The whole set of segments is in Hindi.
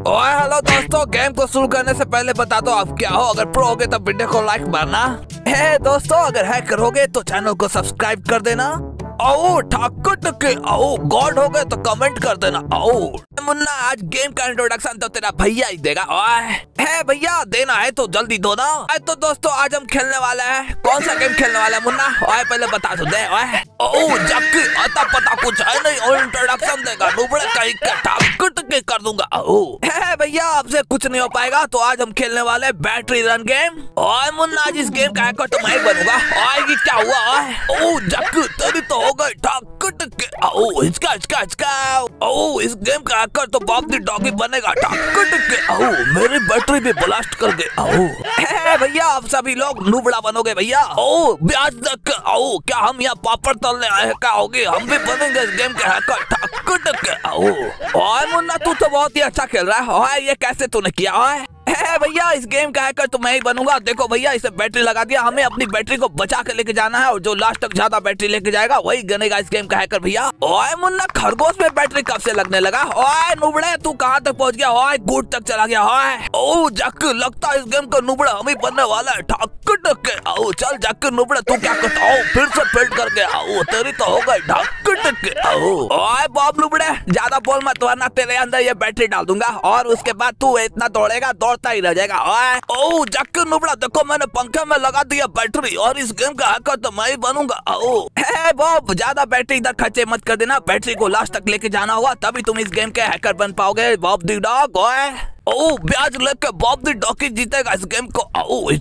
ओए हेलो दोस्तों, गेम को शुरू करने से पहले बता दो आप क्या हो। अगर प्रो होगे तो वीडियो को लाइक मारना है दोस्तों। अगर हैकर होगे तो चैनल को सब्सक्राइब कर देना। आओ ठाकुर टके आओ, गॉड हो गए तो कमेंट कर देना। आओ मुन्ना, आज गेम का इंट्रोडक्शन तो तेरा भैया ही देगा। है भैया, देना है तो जल्दी दो ना। तो दोस्तों आज हम खेलने वाले हैं। कौन सा गेम खेलने वाला है मुन्ना? पहले बता तो दे। जबकि अता पता कुछ है नहीं और इंट्रोडक्शन देगा नुबड़े कहीं के ठाकुर टके कर दूंगा। है भैया, आपसे कुछ नहीं हो पाएगा। तो आज हम खेलने वाले बैटरी रन गेम। और मुन्ना, आज इस गेम का हैकर तो मैं ही बनूंगा। ये क्या हुआ? जबकि तेरी तो हो गई ठाकुर टके। इस गेम का हैकर तो बॉब द डॉगी बनेगा ठाकुर टके। मेरी बैटरी भी ब्लास्ट कर दे। भैया आप सभी लोग नुबड़ा बनोगे भैया। ब्याज तक क्या हम यहाँ पापड़ तलने आए क्या होगी? हम भी बनेंगे इस गेम के हैकर ठाकुर टके। मुन्ना तू तो बहुत ही अच्छा खेल रहा है। ये कैसे तूने किया है? भैया इस गेम का हैकर तो मैं ही बनूंगा। देखो भैया, इसे बैटरी लगा दिया। हमें अपनी बैटरी को बचा के लेके जाना है और जो लास्ट तक ज्यादा बैटरी लेके जाएगा वही बनेगा इस गेम का हैकर भैया। मुन्ना, खरगोश में बैटरी कब से लगने लगा? नुबड़े तू कहाँ तक पहुँच गया? गुड तक चला गया। जक लगता है इस गेम का नुबड़ा हम ही बनने वाला है ठाकुर टके। चल जक नुबड़े तू क्या करता? फिर से फिल्ड करके तेरी तो हो गई ठाकुर टके। बॉब नुबड़े ज्यादा बोल मत, वरना तेरे अंदर ये बैटरी डाल दूंगा और उसके बाद तू इतना दौड़ेगा दौड़ता ही रह जाएगा। जक्की नुबड़ा, देखो मैंने पंखे में लगा दिया बैटरी और इस गेम का हैकर तो मैं ही बनूंगा। बॉब ज्यादा बैटरी इधर खर्चे मत कर देना। बैटरी को लास्ट तक लेके जाना होगा तभी तुम इस गेम के हैकर बन पाओगे बॉब द डॉग। ब्याज लेके बॉब द डॉगी जीतेगा इस गेम को।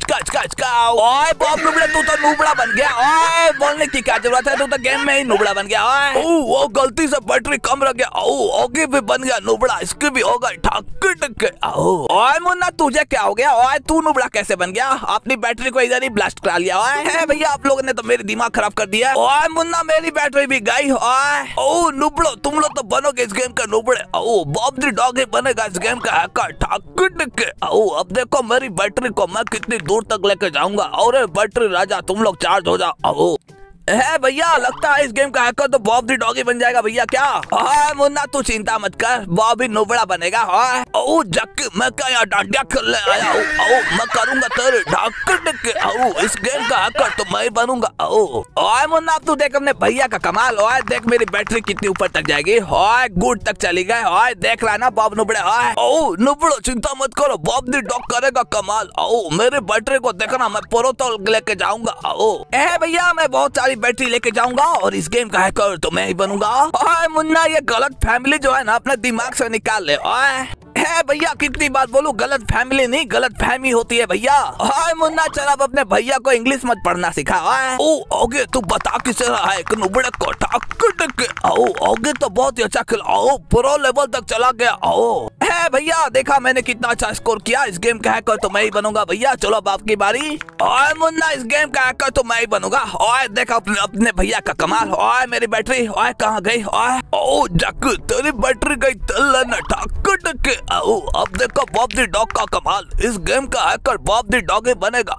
बॉब नुबड़ा, तू तो नुबड़ा बन गया। बोलने की क्या जरूरत है, तू तो गेम में ही नुबड़ा बन गया। वो गलती से बैटरी कम रह गया। ओगी भी बन गया नुबड़ा, इसकी भी हो गई ठाकुर टके। मुन्ना तुझे क्या हो गया? तू नुबड़ा कैसे बन गया? अपनी बैटरी को इधर ही ब्लास्ट करा लिया। भैया आप लोगों ने तो मेरी दिमाग खराब कर दिया। मुन्ना, मेरी बैटरी भी गई। नुबड़ो, तुम लोग तो बनोगे इस गेम के नुबड़े। बॉब द डॉग ही बनेगा इस गेम का हैकर ठाकुर टके। अब देखो मेरी बैटरी को मैं कितनी दूर तक लेके जाऊंगा। और बैटरी राजा, तुम लोग चार्ज हो जाओ। भैया लगता है इस गेम का हैकर तो बॉब द डॉगी बन जाएगा भैया। क्या मुन्ना तू चिंता मत कर, बॉब ही नुबड़ा बनेगा। जक्की मैं क्या यहाँ डांडिया खेलने आया हूँ? मैं करूंगा तेरे ठाकुर टके। इस गेम का हैकर तो मैं ही बनूंगा। मुन्ना अब तू देख अपने भैया का कमाल। देख मेरी बैटरी कितनी ऊपर तक जाएगी। गुड तक चली गए। देख रहा ना बॉब नुबड़े। नुबड़ो चिंता मत करो, बॉब द डॉग करेगा कमाल। मेरी बैटरी को देखना, मैं प्रो तो लेके जाऊंगा। भैया मैं बहुत सारी बैटरी लेके जाऊंगा और इस गेम का हैकर तो मैं ही बनूंगा। मुन्ना, ये गलत फैमिली जो है ना अपने दिमाग से निकाल ले। भैया कितनी बार बोलूं, गलत फैमिली नहीं गलत फहमी होती है भैया। मुन्ना चल अब अपने भैया को इंग्लिश मत पढ़ना सिखा। ओगे तू बता किसे रहा है? नुबड़े को ठाकुर टके। ओगे तो बहुत ही अच्छा खेला। प्रो लेवल तक चला गया। भैया देखा मैंने कितना अच्छा स्कोर किया। इस गेम का हैकर तो मैं ही बनूंगा भैया। चलो अब आपकी बारी। मुन्ना, इस गेम का हैकर तो मैं ही बनूंगा। देखा अपने भैया का कमाल। मेरी बैटरी कहाँ गई? जक तेरी बैटरी गई ठाकुर टके। अब देखो बॉब द डॉग का कमाल। इस गेम का हैकर बॉब द डॉग बनेगा।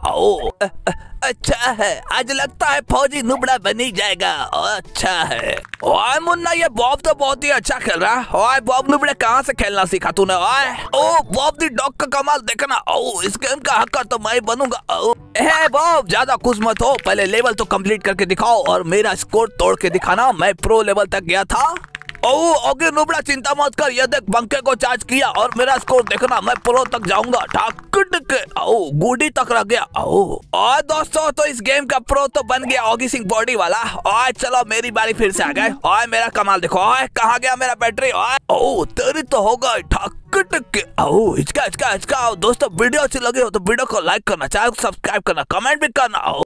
अच्छा है, आज लगता है फौजी नुबड़ा बन ही जाएगा। अच्छा है। मुन्ना, ये बॉब तो बहुत ही अच्छा खेल रहा है। बॉब नुबड़े कहाँ से खेलना सीखा तूने? बॉब द डॉग का कमाल देखना। इस गेम का हैकर तो मैं ही बनूंगा। बॉब ज्यादा खुश मत हो, पहले लेवल तो कंप्लीट करके दिखाओ और मेरा स्कोर तोड़ के दिखाना। मैं प्रो लेवल तक गया था। ओके नुबड़ा चिंता मत कर, ये देख पंखे को चार्ज किया और मेरा स्कोर देखना, मैं प्रो तक जाऊंगा ठाकुर टके। गुडी तक रह गया। और दोस्तों तो इस गेम का प्रो तो बन गया ऑगी सिंह बॉडी वाला। और चलो मेरी बारी फिर से आ गए। और मेरा कमाल देखो। कहाँ गया मेरा बैटरी? तेरी तो हो गई ठाकुर टके। हिचका। दोस्तों वीडियो अच्छी लगी हो तो वीडियो को लाइक करना, चैनल को सब्सक्राइब करना, कमेंट भी करना।